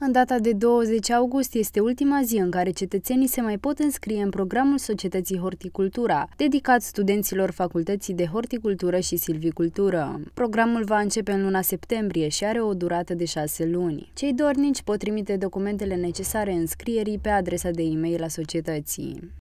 În data de 20 august este ultima zi în care cetățenii se mai pot înscrie în programul Societății Horticultura, dedicat studenților Facultății de Horticultură și Silvicultură. Programul va începe în luna septembrie și are o durată de 6 luni. Cei dornici pot trimite documentele necesare înscrierii pe adresa de e-mail a societății.